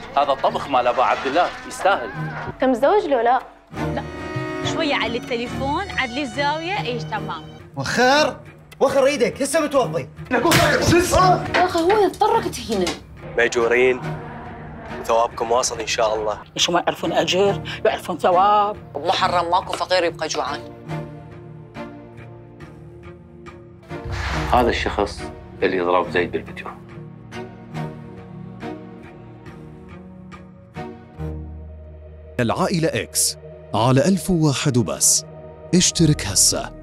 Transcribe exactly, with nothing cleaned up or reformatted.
هذا الطبخ مال ابو عبد الله يستاهل. انت متزوج لو لا؟ لا، شويه على التليفون عدلي الزاويه ايش تمام. وخر وخر ايدك هسه متوضي. يا اخي هو يضطرك تهينه. ماجورين وثوابكم واصل ان شاء الله. ليش ما يعرفون اجر يعرفون ثواب. بمحرم ماكو فقير يبقى جوعان. هذا الشخص اللي ضرب زيد بالفيديو. العائلة إكس على ألف وواحد وبس. اشترك هسه.